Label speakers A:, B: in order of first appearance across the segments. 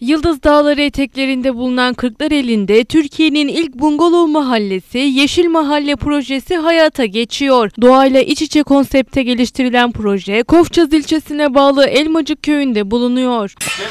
A: Yıldız Dağları eteklerinde bulunan Kırklareli'nde Türkiye'nin ilk bungalov mahallesi Yeşil Mahalle projesi hayata geçiyor. Doğayla iç içe konsepte geliştirilen proje Kofçaz ilçesine bağlı Elmacık köyünde bulunuyor.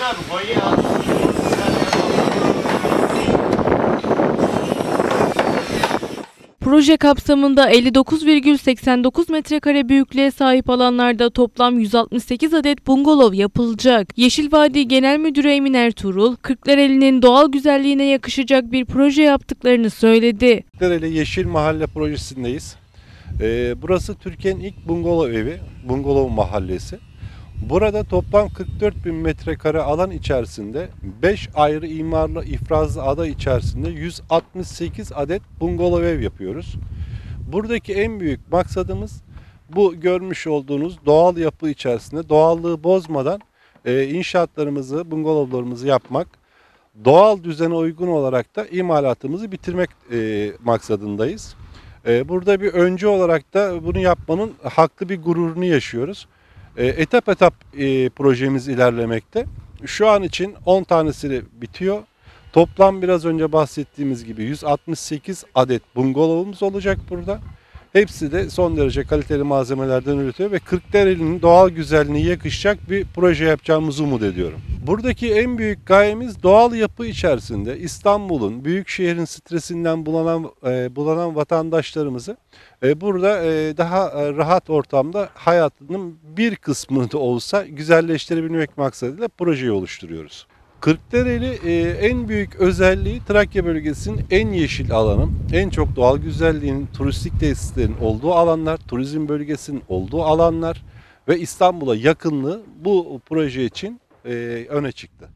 A: Proje kapsamında 59,89 metrekare büyüklüğe sahip alanlarda toplam 168 adet bungalov yapılacak. Yeşil Vadi Genel Müdürü Emin Ertuğrul, Kırklareli'nin doğal güzelliğine yakışacak bir proje yaptıklarını söyledi.
B: Kırklareli Yeşil Mahalle projesindeyiz. Burası Türkiye'nin ilk bungalov evi, bungalov mahallesi. Burada toplam 44 bin metrekare alan içerisinde 5 ayrı imarlı ifrazlı ada içerisinde 168 adet bungalov ev yapıyoruz. Buradaki en büyük maksadımız bu görmüş olduğunuz doğal yapı içerisinde doğallığı bozmadan inşaatlarımızı, bungalovlarımızı yapmak. Doğal düzene uygun olarak da imalatımızı bitirmek maksadındayız. Burada bir öncü olarak da bunu yapmanın haklı bir gururunu yaşıyoruz. Etap etap projemiz ilerlemekte. Şu an için 10 tanesi bitiyor. Toplam biraz önce bahsettiğimiz gibi 168 adet bungalovumuz olacak burada. Hepsi de son derece kaliteli malzemelerden üretiyor ve Kırklareli'nin doğal güzelliğine yakışacak bir proje yapacağımızı umut ediyorum. Buradaki en büyük gayemiz doğal yapı içerisinde İstanbul'un, büyük şehrin stresinden bulanan vatandaşlarımızı burada daha rahat ortamda hayatının bir kısmını da olsa güzelleştirebilmek maksadıyla projeyi oluşturuyoruz. Kırklareli en büyük özelliği Trakya bölgesinin en yeşil alanı, en çok doğal güzelliğinin, turistik tesislerin olduğu alanlar, turizm bölgesinin olduğu alanlar ve İstanbul'a yakınlığı bu proje için öne çıktı.